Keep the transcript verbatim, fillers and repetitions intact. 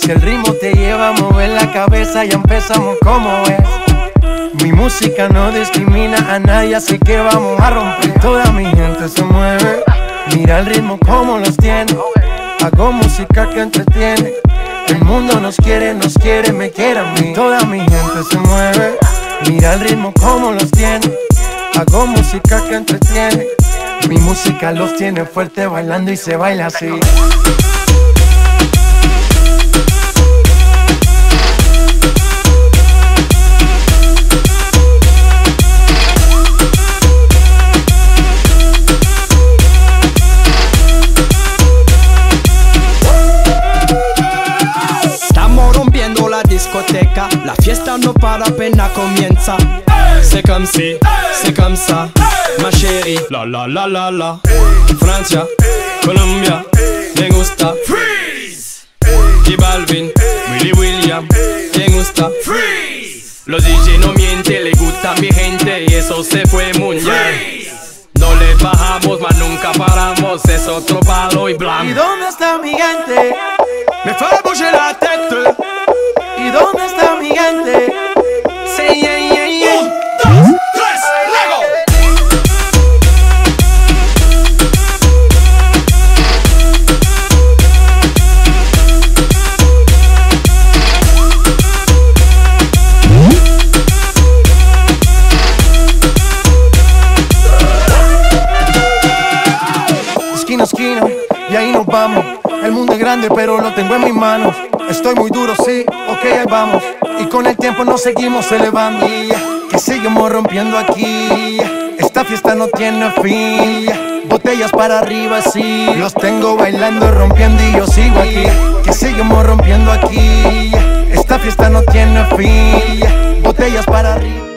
Si el ritmo te lleva a mover la cabeza, ya empezamos como es. Mi música no discrimina a nadie, así que vamos a romper. Toda mi gente se mueve, mira el ritmo como los tiene. Hago música que entretiene. El mundo nos quiere, nos quiere, me quiere a mí. Toda mi gente se mueve, mira el ritmo como los tiene. Hago música que entretiene. Mi música los tiene fuerte bailando y se baila así. Discoteca, la fiesta no para, apenas comienza. C'est comme si, c'est comme ça, ma chérie. La la la la la. Francia, Colombia, me gusta. Freeze. Y Balvin, Willy William, me gusta. Freeze. Los D J no mienten, le gusta a mi gente y eso se fue mundial. No le bajamos, mas nunca paramos, es otro palo y blanco. ¿Y dónde está mi gente? Me fait bouger la tête. ¿Y dónde está mi gente? Sí, yeah, yeah, yeah. Un, dos, tres, luego. Esquina a esquina, y ahí nos vamos. El mundo es grande, pero lo tengo en mis manos. Estoy muy duro, sí, ok, ahí vamos. Y con el tiempo nos seguimos elevando. Que seguimos rompiendo aquí. Esta fiesta no tiene fin. Botellas para arriba, sí. Los tengo bailando, rompiendo y yo sigo aquí. Que seguimos rompiendo aquí. Esta fiesta no tiene fin. Botellas para arriba.